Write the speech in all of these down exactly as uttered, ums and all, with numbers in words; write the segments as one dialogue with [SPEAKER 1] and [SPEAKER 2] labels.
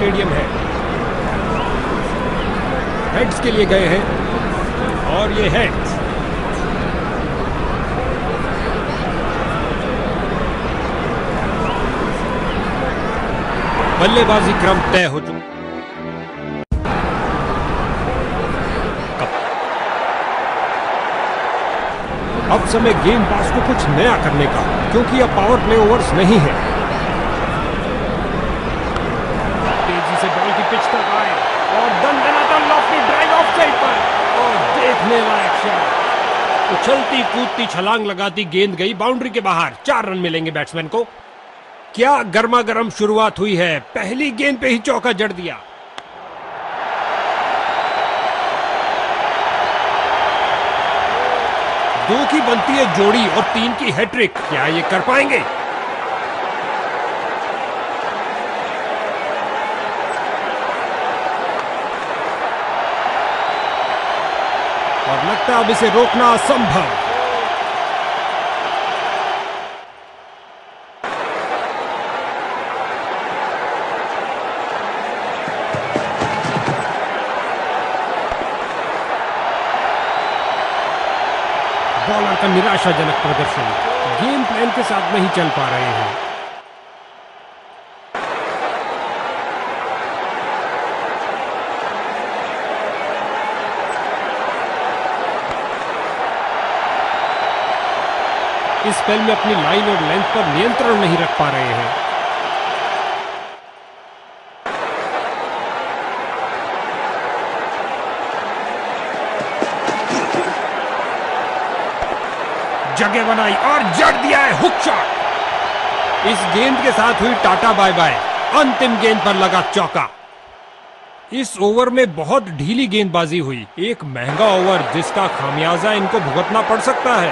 [SPEAKER 1] Stadium है। Heads के लिए गए हैं और ये हेड्स। बल्लेबाजी क्रम तय हो चुका। अब समय गेंदबाज को कुछ नया करने का, क्योंकि अब पावर प्ले ओवर्स नहीं है। तेजी से बॉल की पिच तक आए और दंदनाता लॉफ्टी ड्राइव ऑफ साइड पर और देखने लायक शॉट। उछलती कूदती छलांग लगाती गेंद गई बाउंड्री के बाहर। चार रन मिलेंगे बैट्समैन को। क्या गर्मा गर्म शुरुआत हुई है, पहली गेंद पे ही चौका जड़ दिया। दो की बनती है जोड़ी और तीन की हैट्रिक। क्या ये कर पाएंगे? और लगता है अब इसे रोकना असंभव। बॉलर का निराशाजनक प्रदर्शन, गेम प्लान के साथ नहीं चल पा रहे हैं। इस स्पेल में अपनी लाइन और लेंथ पर नियंत्रण नहीं रख पा रहे हैं। जगह बनाई और जड़ दिया है हुक शॉट। इस गेंद के साथ हुई टाटा बाय बाय। अंतिम गेंद पर लगा चौका। इस ओवर में बहुत ढीली गेंदबाजी हुई। एक महंगा ओवर जिसका खामियाजा इनको भुगतना पड़ सकता है।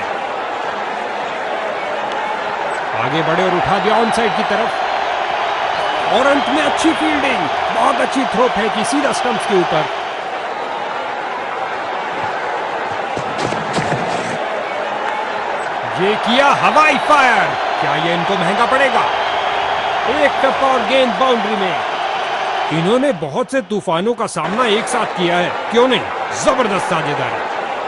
[SPEAKER 1] आगे बढ़े और उठा दिया ऑन साइड की तरफ और अंत में अच्छी फील्डिंग। बहुत अच्छी थ्रो फेंकी सीधा स्टंप्स के ऊपर। ये किया हवाई फायर। क्या ये इनको महंगा पड़ेगा? एक टप और गेंद बाउंड्री में। इन्होंने बहुत से तूफानों का सामना एक साथ किया है, क्यों नहीं? जबरदस्त साझेदारी।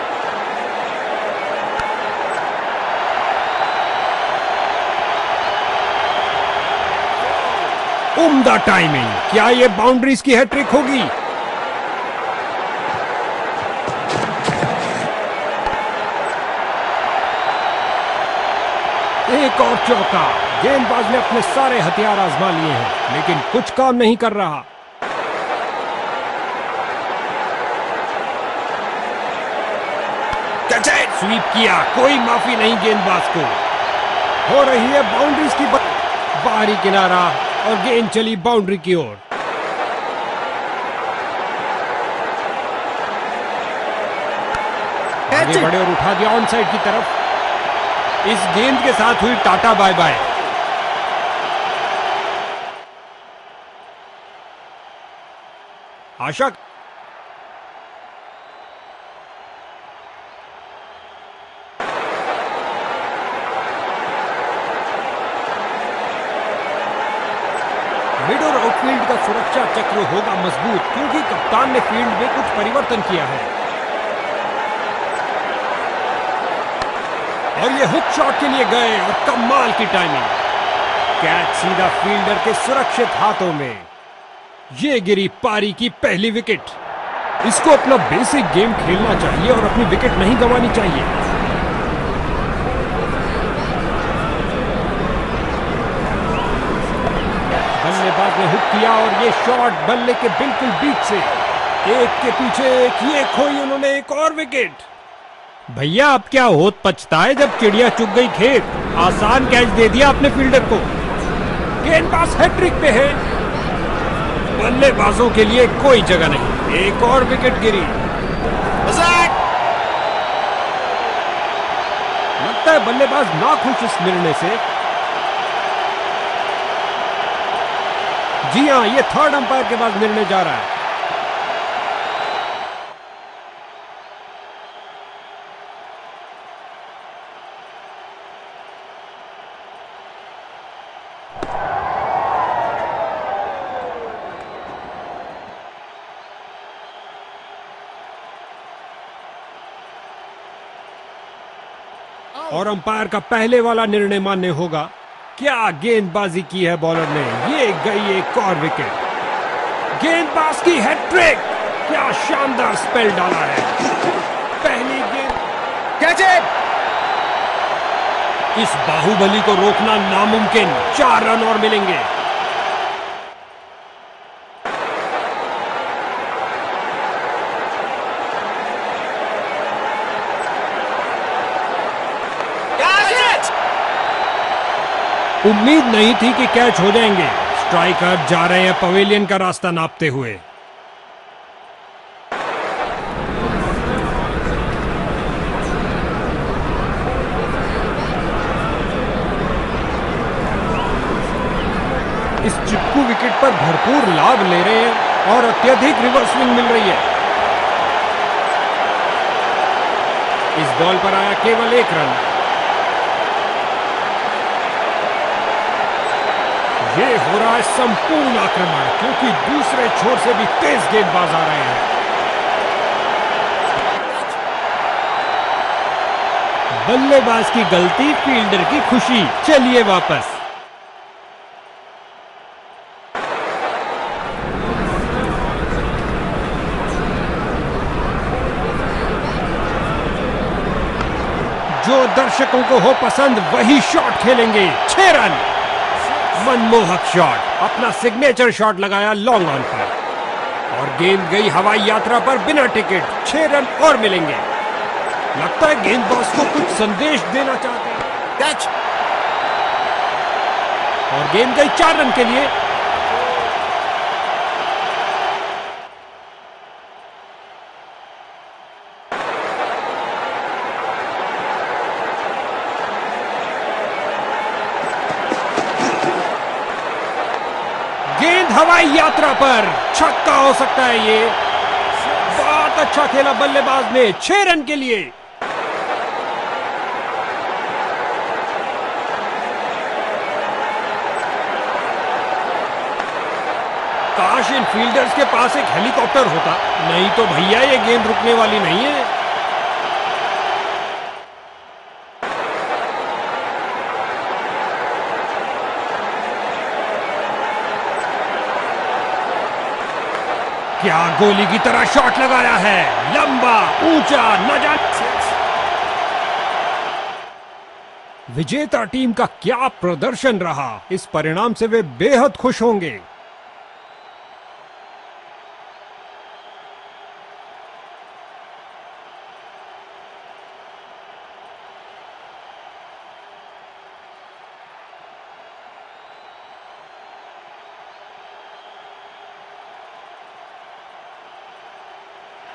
[SPEAKER 1] उम्दा टाइमिंग। क्या ये बाउंड्रीज की हैट्रिक होगी? एक और चौका। गेंदबाज ने अपने सारे हथियार आजमा लिए हैं, लेकिन कुछ काम नहीं कर रहा। स्वीप किया, कोई माफी नहीं गेंदबाज को। हो रही है बाउंड्रीज की बाहरी किनारा और गेंद चली बाउंड्री की ओर। आगे बढ़े और उठा दिया ऑन साइड की तरफ। इस गेंद के साथ हुई टाटा बाय बाय। आशा मिड और आउटफील्ड का सुरक्षा चक्र होगा मजबूत, क्योंकि कप्तान ने फील्ड में कुछ परिवर्तन किया है। और ये हुक शॉट के लिए गए और कमाल की टाइमिंग। कैच सीधा फील्डर के सुरक्षित हाथों में। ये गिरी पारी की पहली विकेट। इसको अपना बेसिक गेम खेलना चाहिए और अपनी विकेट नहीं गंवानी चाहिए। बल्लेबाज ने हुक किया और ये शॉट बल्ले के बिल्कुल बीच से एक के पीछे एक, ये खोई उन्होंने एक और विकेट। भैया अब क्या होत पछता है जब चिड़िया चुग गई खेत। आसान कैच दे दिया अपने फील्डर को। गेंदबाज हैट्रिक पे है। बल्लेबाजों के लिए कोई जगह नहीं। एक और विकेट गिरी। लगता है बल्लेबाज नाखुश इस निर्णय से। जी हां, ये थर्ड अंपायर के बाद निर्णय जा रहा है। और अंपायर का पहले वाला निर्णय मान्य होगा। क्या गेंदबाजी की है बॉलर ने, ये गई एक और विकेट। गेंदबाज की हैट्रिक, क्या शानदार स्पेल डाला है। पहली गेंद
[SPEAKER 2] कैच इट।
[SPEAKER 1] इस बाहुबली को रोकना नामुमकिन। चार रन और मिलेंगे। उम्मीद नहीं थी कि कैच हो जाएंगे। स्ट्राइकर जा रहे हैं पवेलियन का रास्ता नापते हुए। इस चिपकू विकेट पर भरपूर लाभ ले रहे हैं और अत्यधिक रिवर्स स्विंग मिल रही है। इस बॉल पर आया केवल एक रन। ये हो रहा है संपूर्ण आक्रमण, क्योंकि दूसरे छोर से भी तेज गेंदबाज आ रहे हैं। बल्लेबाज की गलती, फील्डर की खुशी। चलिए वापस। जो दर्शकों को हो पसंद वही शॉट खेलेंगे। छह रन। मनमोहक शॉट, अपना सिग्नेचर शॉट लगाया लॉन्ग ऑन पर और गेंद गई हवाई यात्रा पर बिना टिकट। छह रन और मिलेंगे। लगता है गेंदबाज को कुछ संदेश देना चाहते हैं।
[SPEAKER 2] कैच।
[SPEAKER 1] और गेंद गई चार रन के लिए। गेंद हवाई यात्रा पर, छक्का हो सकता है ये। बहुत अच्छा खेला बल्लेबाज ने। छह रन के लिए। काश इन फील्डर्स के पास एक हेलीकॉप्टर होता, नहीं तो भैया ये गेंद रुकने वाली नहीं है। क्या गोली की तरह शॉट लगाया है, लंबा ऊंचा, न जाने। विजेता टीम का क्या प्रदर्शन रहा। इस परिणाम से वे बेहद खुश होंगे।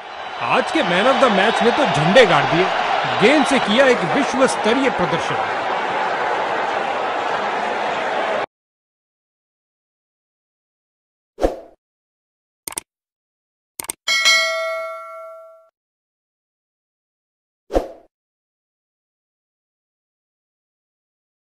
[SPEAKER 1] आज के मैन ऑफ द मैच ने तो झंडे गाड़ दिए। गेंद से किया एक विश्व स्तरीय प्रदर्शन।